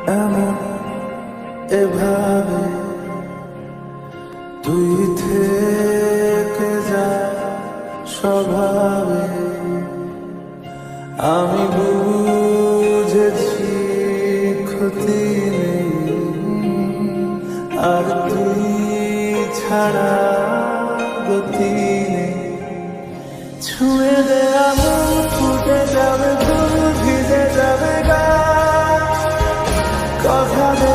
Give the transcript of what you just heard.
এমন এভাবে তুই থেকে যা স্বভাবে আমি বুঝেছি ক্ষতি নেই আর তুই ছাড়া গতি নেই। ছুঁয়ে দে আগুন ফুটে যাবে ফুল ভিজে যাবে গা কথা দে